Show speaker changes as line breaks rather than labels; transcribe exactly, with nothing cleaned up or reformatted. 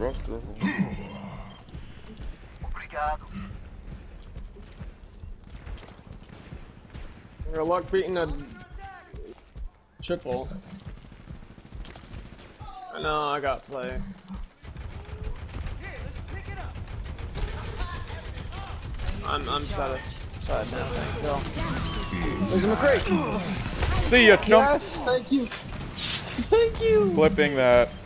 trust her.
Obrigado.
Your luck beating a triple. I know I got play. I'm I'm satisfied now. Thanks, There's a McCree.
See ya, chump.
Yes, thank you. Thank you.
Flipping that.